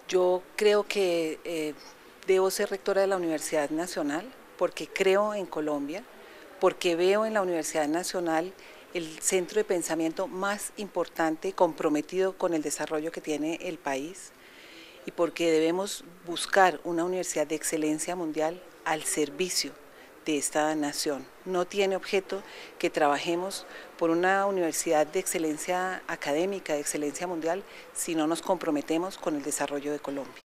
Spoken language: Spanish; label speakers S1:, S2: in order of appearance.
S1: Yo creo que debo ser rectora de la Universidad Nacional porque creo en Colombia, porque veo en la Universidad Nacional el centro de pensamiento más importante, comprometido con el desarrollo que tiene el país, y porque debemos buscar una universidad de excelencia mundial al servicio de esta nación. No tiene objeto que trabajemos por una universidad de excelencia académica, de excelencia mundial, si no nos comprometemos con el desarrollo de Colombia.